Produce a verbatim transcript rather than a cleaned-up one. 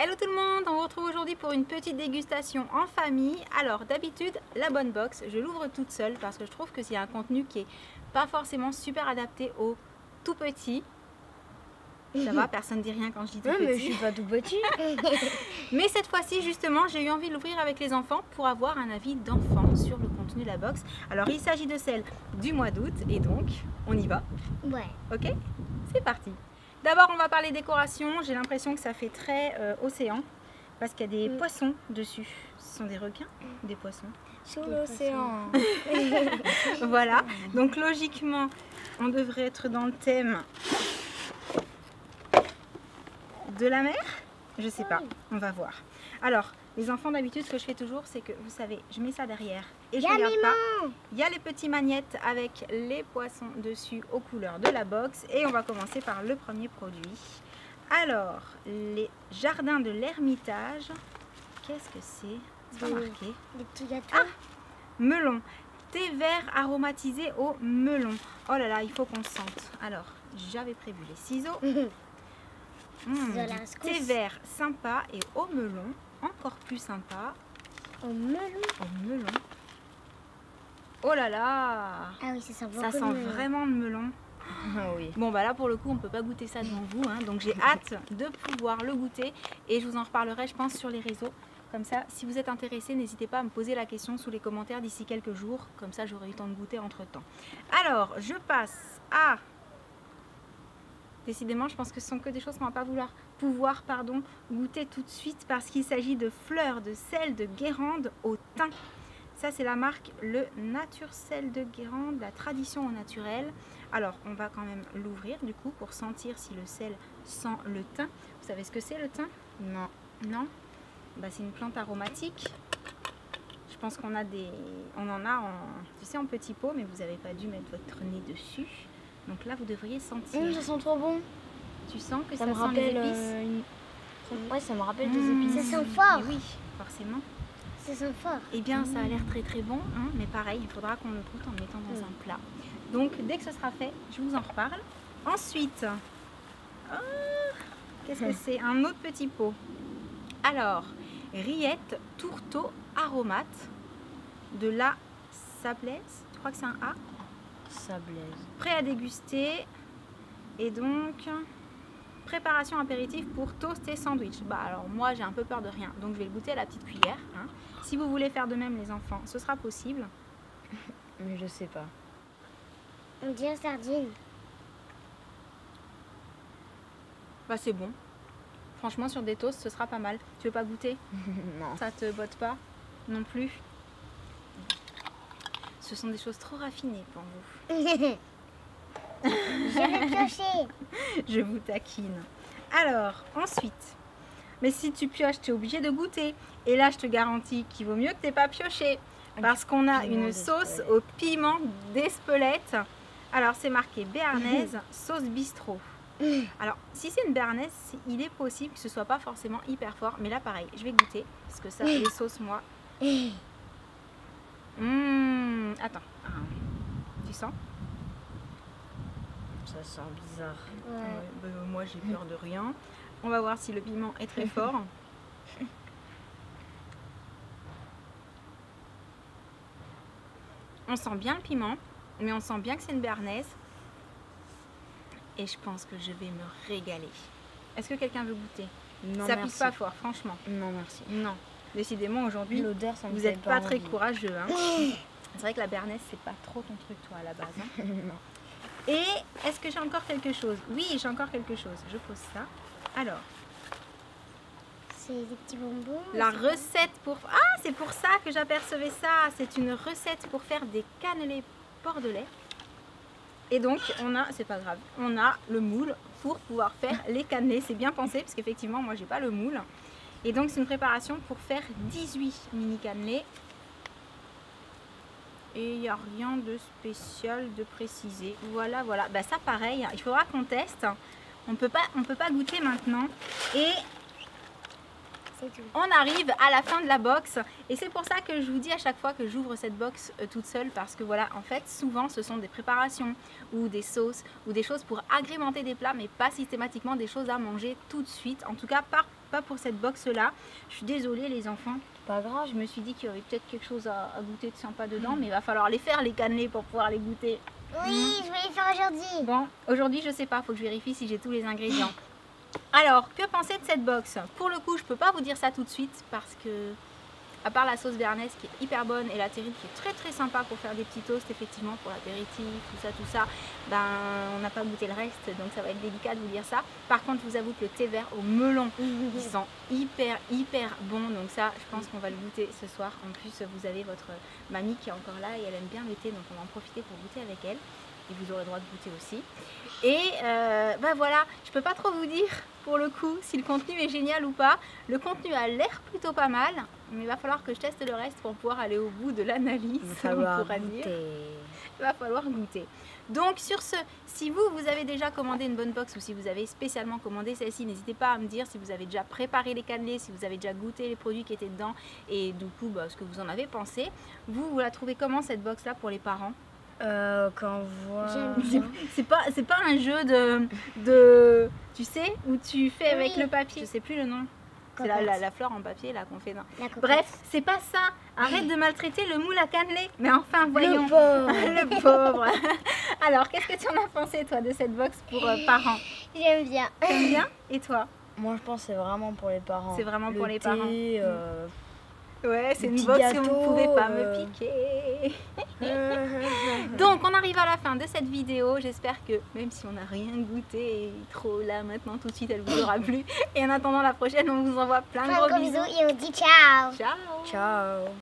Hello tout le monde, on vous retrouve aujourd'hui pour une petite dégustation en famille. Alors d'habitude, la bonne box, je l'ouvre toute seule parce que je trouve que c'est un contenu qui est pas forcément super adapté aux tout petits. Ça va, personne ne dit rien quand je dis tout non, petit. mais je suis pas tout petit. Mais cette fois-ci, justement, j'ai eu envie de l'ouvrir avec les enfants pour avoir un avis d'enfant sur le contenu de la box. Alors il s'agit de celle du mois d'août et donc on y va. Ouais. Ok, c'est parti. D'abord, on va parler décoration. J'ai l'impression que ça fait très euh, océan parce qu'il y a des Mm. poissons dessus. Ce sont des requins, des poissons. Sur l'océan. Voilà. Donc logiquement, on devrait être dans le thème de la mer. Je sais pas. On va voir. Alors, les enfants, d'habitude, ce que je fais toujours, c'est que vous savez, je mets ça derrière et je Y a regarde les pas. mains. Il y a les petits magnettes avec les poissons dessus aux couleurs de la box et on va commencer par le premier produit. Alors, les jardins de l'Ermitage. Qu'est-ce que c'est? C'est pas Des- marqué. Des petits gâteaux. Ah, melon. Thé vert aromatisé au melon. Oh là là, il faut qu'on sente. Alors, j'avais prévu les ciseaux. Mmh, Ciseaux à la du rescousse. thé vert sympa et au melon. Encore plus sympa. Au melon. Au melon. Oh là là! Ah oui, ça sent beaucoup Ça de sent melon. vraiment le melon. Ah oui. Bon bah là pour le coup on peut pas goûter ça devant vous, hein, donc j'ai hâte de pouvoir le goûter et je vous en reparlerai je pense sur les réseaux. Comme ça, si vous êtes intéressé, n'hésitez pas à me poser la question sous les commentaires d'ici quelques jours, comme ça j'aurai eu le temps de goûter entre temps. Alors je passe à... Décidément je pense que ce sont que des choses qu'on va pas vouloir pouvoir pardon, goûter tout de suite parce qu'il s'agit de fleurs de sel de Guérande au thym. Ça, c'est la marque Le Nature Sel de Guérande, la tradition au naturel. Alors, on va quand même l'ouvrir du coup pour sentir si le sel sent le thym. Vous savez ce que c'est le thym? Non. Non? Bah, c'est une plante aromatique. Je pense qu'on a des, on en a en, tu sais, en petits pots, mais vous n'avez pas dû mettre votre nez dessus. Donc là, vous devriez sentir. Mmh, ça sent trop bon. Tu sens que Ça, ça, me sent rappelle. les épices? euh, une- ça- Ouais, ça me rappelle Mmh. des épices. Ça sent fort. Et oui, forcément. Ça sent fort. Eh bien, ça a l'air très très bon, hein, mais pareil, il faudra qu'on le goûte en le mettant dans Mm. un plat. Donc, dès que ce sera fait, je vous en reparle. Ensuite, ah, qu'est-ce que c'est? Un autre petit pot. Alors, rillettes tourteau aromate de la Sablaise. Je crois que c'est un A. Ça blaise. Prêt à déguster. Et donc, préparation apéritif pour toast et sandwich. Bah alors moi j'ai un peu peur de rien, donc je vais le goûter à la petite cuillère. Hein. Si vous voulez faire de même les enfants, ce sera possible. Mais je sais pas. On dirait sardine. Bah c'est bon. Franchement sur des toasts ce sera pas mal. Tu veux pas goûter? Non. Ça te botte pas? Non plus? Ce sont des choses trop raffinées pour vous. J'avais pioché. Je vous taquine. Alors, ensuite, mais si tu pioches, tu es obligé de goûter. Et là, je te garantis qu'il vaut mieux que tu n'aies pas pioché. Parce qu'on a Piment une sauce d'Espelette. au piment d'Espelette. Alors, c'est marqué béarnaise, sauce bistrot. Alors, si c'est une béarnaise, il est possible que ce soit pas forcément hyper fort. Mais là, pareil, je vais goûter. Parce que ça, les sauces, moi... Mmh, attends. Ah, tu sens? Ça sent bizarre. Ouais. Ouais, bah, moi j'ai peur de rien. On va voir si le piment est très fort. On sent bien le piment, mais on sent bien que c'est une béarnaise. Et je pense que je vais me régaler. Est-ce que quelqu'un veut goûter? Non, Ça merci. pique pas fort, franchement. Non, merci. Non. Décidément aujourd'hui, L'odeur, ça me vous fait n'êtes pas très envie. courageux. Hein. C'est vrai que la béarnaise, c'est pas trop ton truc toi à la base. Hein. Non. Et est-ce que j'ai encore quelque chose? Oui, j'ai encore quelque chose. Je pose ça. Alors, C'est des petits bonbons. la c'est- recette pour... Ah, c'est pour ça que j'apercevais ça. C'est une recette pour faire des cannelés bordelais. Et donc, on a... C'est pas grave. On a le moule pour pouvoir faire les cannelés. C'est bien pensé parce qu'effectivement, moi, j'ai pas le moule. Et donc, c'est une préparation pour faire dix-huit mini cannelés. Et il n'y a rien de spécial de précisé. Voilà, voilà. Bah ça, pareil, il faudra qu'on teste. On peut pas, on peut pas goûter maintenant. Et C'est tout. on arrive à la fin de la box. Et c'est pour ça que je vous dis à chaque fois que j'ouvre cette box euh, toute seule. Parce que voilà, en fait, souvent, ce sont des préparations ou des sauces ou des choses pour agrémenter des plats. Mais pas systématiquement des choses à manger tout de suite. En tout cas, pas pas pour cette box là. Je suis désolée les enfants. Pas grave. Je me suis dit qu'il y aurait peut-être quelque chose à, à goûter de sympa dedans, mais il va falloir les faire les cannelés pour pouvoir les goûter. Oui, je vais les faire aujourd'hui. Bon, aujourd'hui je sais pas, faut que je vérifie si j'ai tous les ingrédients. Alors, que penser de cette box? Pour le coup, je peux pas vous dire ça tout de suite parce que, à part la sauce béarnaise qui est hyper bonne et la terrine qui est très très sympa pour faire des petits toasts, effectivement, pour l'apéritif, tout ça, tout ça, ben on n'a pas goûté le reste, donc ça va être délicat de vous dire ça. Par contre, je vous avoue que le thé vert au melon, il sent hyper hyper bon, donc ça, je pense qu'on va le goûter ce soir. En plus, vous avez votre mamie qui est encore là et elle aime bien le thé, donc on va en profiter pour goûter avec elle. Et vous aurez le droit de goûter aussi. Et euh, ben voilà, je peux pas trop vous dire pour le coup si le contenu est génial ou pas. Le contenu a l'air plutôt pas mal, mais il va falloir que je teste le reste pour pouvoir aller au bout de l'analyse. Il va falloir on pourra dire. goûter. Il va falloir goûter. Donc sur ce, si vous, vous avez déjà commandé une bonne box ou si vous avez spécialement commandé celle-ci, n'hésitez pas à me dire si vous avez déjà préparé les cannelés, si vous avez déjà goûté les produits qui étaient dedans et du coup bah, ce que vous en avez pensé. Vous, vous la trouvez comment cette box là pour les parents? Euh, quand on voit... J'aime C'est bien. c'est pas, c'est pas un jeu de, de, tu sais, où tu fais avec Oui. le papier. Je sais plus le nom. C'est la, la, la fleur en papier là qu'on fait. Dans... La cocotte. Bref, c'est pas ça. Arrête de maltraiter le moule à cannelé. Mais enfin, voyons. Le pauvre. Le pauvre. Alors, qu'est-ce que tu en as pensé toi de cette box pour euh, parents? J'aime bien. T'aimes bien? Et toi? Moi, je pense que c'est vraiment pour les parents. C'est vraiment Le pour les thé, parents. euh, Ouais, c'est Le une petit box que gâteau, vous ne pouvez pas euh. me piquer. Donc on arrive à la fin de cette vidéo, j'espère que même si on n'a rien goûté et trop là maintenant tout de suite elle vous aura plu. Et en attendant la prochaine on vous envoie plein de Plein gros de gros bisous. bisous et on dit ciao. Ciao. Ciao.